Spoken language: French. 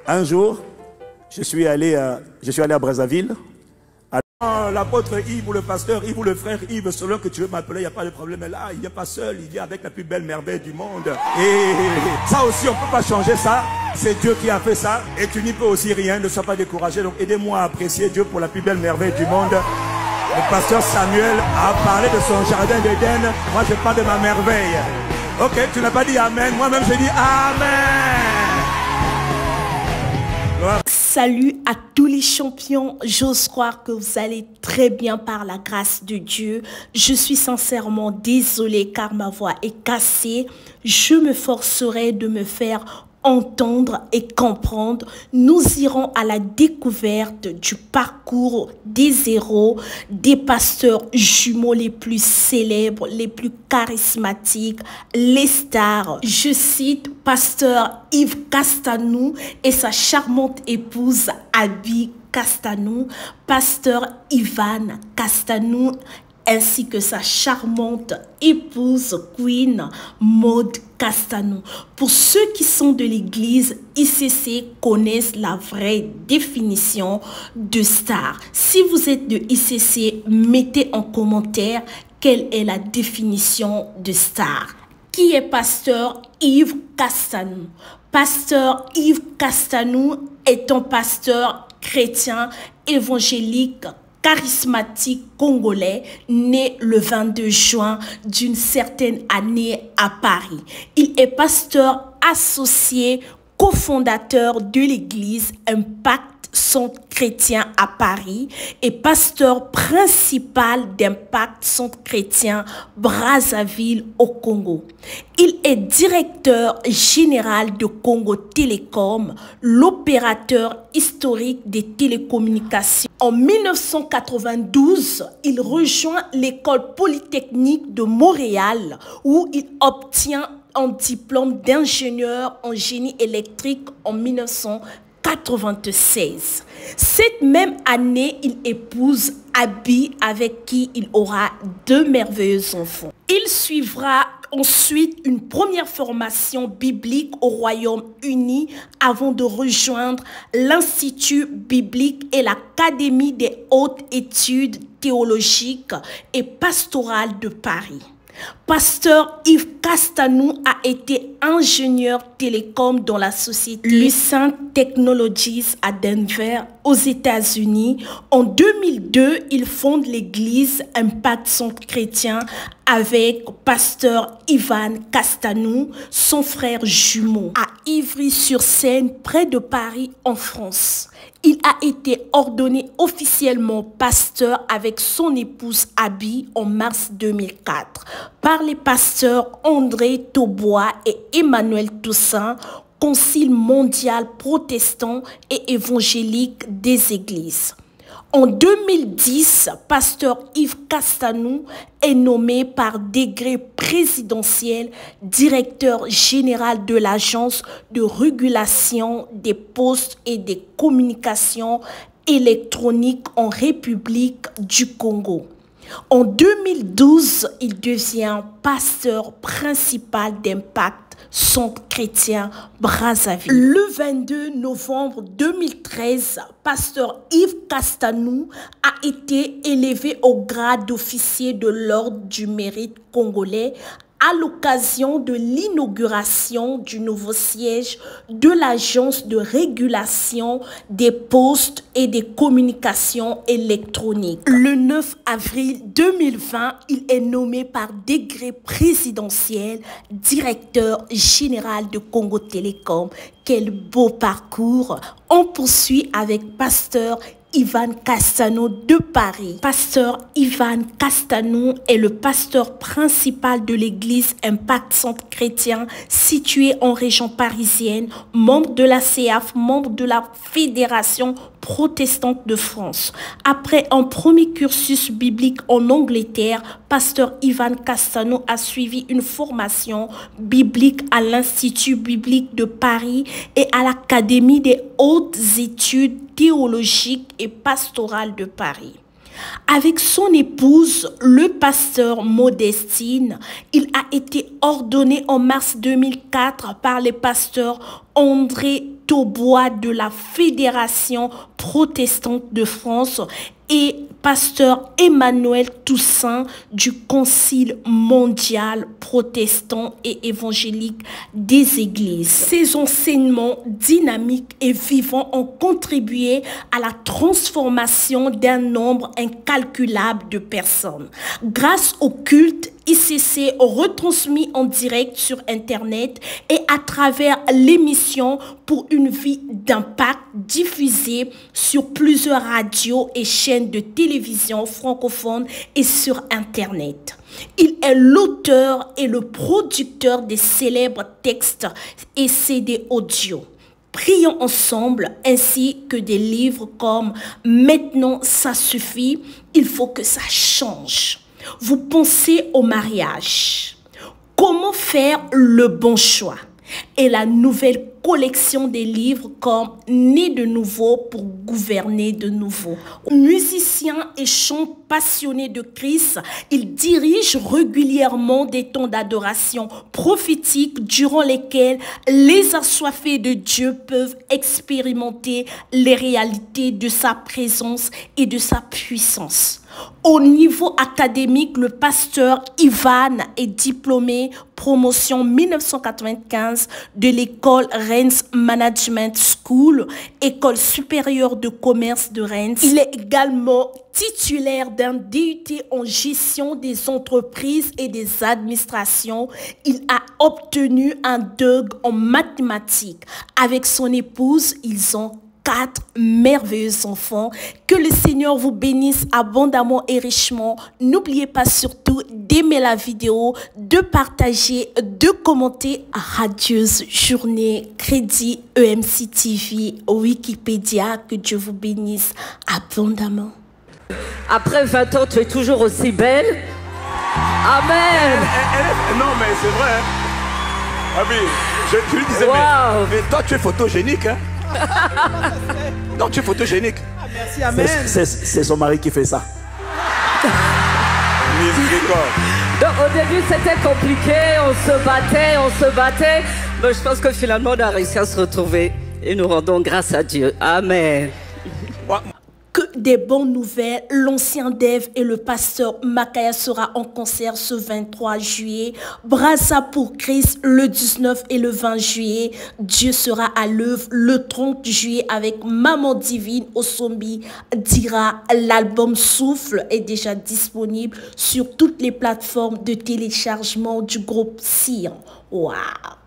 Un jour, je suis allé à Brazzaville. L'apôtre Yves ou le pasteur Yves ou le frère Yves, selon que tu veux m'appeler, il n'y a pas de problème. Mais là, il n'est pas seul, il vient avec la plus belle merveille du monde. Et ça aussi, on ne peut pas changer ça. C'est Dieu qui a fait ça. Et tu n'y peux aussi rien, ne sois pas découragé. Donc aidez-moi à apprécier Dieu pour la plus belle merveille du monde. Le pasteur Samuel a parlé de son jardin d'Éden. Moi, je parle de ma merveille. Ok, tu n'as pas dit Amen. Moi-même, je dis Amen. Salut à tous les champions, j'ose croire que vous allez très bien par la grâce de Dieu. Je suis sincèrement désolée car ma voix est cassée. Je me forcerai de me faire entendre et comprendre. Nous irons à la découverte du parcours des héros, des pasteurs jumeaux les plus célèbres, les plus charismatiques, les stars. Je cite pasteur Yves Castanou et sa charmante épouse Abby Castanou, pasteur Ivan Castanou ainsi que sa charmante épouse Queen Maud Castanou. Pour ceux qui sont de l'église, ICC connaissent la vraie définition de star. Si vous êtes de ICC, mettez en commentaire quelle est la définition de star. Qui est pasteur Yves Castanou? Pasteur Yves Castanou est un pasteur chrétien évangélique charismatique congolais, né le 22 juin d'une certaine année à Paris. Il est pasteur associé, cofondateur de l'église Impact Centre Chrétien à Paris et pasteur principal d'Impact Centre Chrétien Brazzaville au Congo. Il est directeur général de Congo Télécom, l'opérateur historique des télécommunications. En 1992, il rejoint l'école polytechnique de Montréal où il obtient un diplôme d'ingénieur en génie électrique en 1996. Cette même année, il épouse Abby avec qui il aura 2 merveilleux enfants. Il suivra ensuite une première formation biblique au Royaume-Uni avant de rejoindre l'Institut biblique et l'Académie des hautes études théologiques et pastorales de Paris. Pasteur Yves Castanou a été ingénieur télécom dans la société Lucent Technologies à Denver, aux États-Unis. En 2002, il fonde l'église Impact Centre Chrétien avec pasteur Ivan Castanou, son frère jumeau, à Ivry-sur-Seine, près de Paris, en France. Il a été ordonné officiellement pasteur avec son épouse Abby en mars 2004 par les pasteurs André Taubois et Emmanuel Toussaint, Concile mondial protestant et évangélique des églises. En 2010, pasteur Yves Castanou est nommé par décret présidentiel directeur général de l'Agence de régulation des postes et des communications électroniques en République du Congo. En 2012, il devient pasteur principal d'Impact Centre Chrétien Brazzaville. Le 22 novembre 2013, pasteur Yves Castanou a été élevé au grade d'officier de l'Ordre du Mérite congolais à l'occasion de l'inauguration du nouveau siège de l'Agence de régulation des postes et des communications électroniques. Le 9 avril 2020, il est nommé par décret présidentiel directeur général de Congo Télécom. Quel beau parcours! On poursuit avec pasteur Ivan Castanou de Paris. Pasteur Ivan Castanou est le pasteur principal de l'église Impact Centre Chrétien située en région parisienne, membre de la CEAF, membre de la Fédération protestante de France. Après un premier cursus biblique en Angleterre, pasteur Ivan Castanou a suivi une formation biblique à l'Institut biblique de Paris et à l'Académie des hautes études théologiques et pastorales de Paris. Avec son épouse, le pasteur Modestine, il a été ordonné en mars 2004 par les pasteurs André Taubois de la Fédération protestante de France et pasteur Emmanuel Toussaint du Concile mondial protestant et évangélique des églises. Ces enseignements dynamiques et vivants ont contribué à la transformation d'un nombre incalculable de personnes. Grâce au culte ICC retransmis en direct sur Internet et à travers l'émission Pour une vie d'impact diffusée sur plusieurs radios et chaînes de télévision francophones et sur Internet. Il est l'auteur et le producteur des célèbres textes et CD audio. Prions ensemble, ainsi que des livres comme Maintenant ça suffit, il faut que ça change. Vous pensez au mariage. Comment faire le bon choix? Et la nouvelle collection des livres comme Né de nouveau pour gouverner de nouveau. Musicien et chant passionné de Christ, il dirige régulièrement des temps d'adoration prophétique durant lesquels les assoiffés de Dieu peuvent expérimenter les réalités de sa présence et de sa puissance. Au niveau académique, le pasteur Ivan est diplômé promotion 1995 de l'école Rennes Management School, école supérieure de commerce de Rennes. Il est également titulaire d'un DUT en gestion des entreprises et des administrations. Il a obtenu un DUG en mathématiques. Avec son épouse, ils ont 4 merveilleux enfants. Que le Seigneur vous bénisse abondamment et richement. N'oubliez pas surtout d'aimer la vidéo, de partager, de commenter. Radieuse journée, Crédit EMC TV, Wikipédia. Que Dieu vous bénisse abondamment. Après 20 ans, tu es toujours aussi belle. Amen. Non, mais c'est vrai. Hein. Ah oui, je lui disais, Wow. mais toi, tu es photogénique. Hein. Non, tu es photogénique. Ah, merci, amen. C'est son mari qui fait ça. Miséricorde. Donc au début c'était compliqué, on se battait, mais je pense que finalement on a réussi à se retrouver et nous rendons grâce à Dieu. Amen. Que des bonnes nouvelles, l'ancien Dev et le pasteur Makaya sera en concert ce 23 juillet. Brassa pour Christ le 19 et le 20 juillet. Dieu sera à l'œuvre le 30 juillet avec Maman Divine au Sombi Dira. L'album Souffle est déjà disponible sur toutes les plateformes de téléchargement du groupe Sion. Waouh!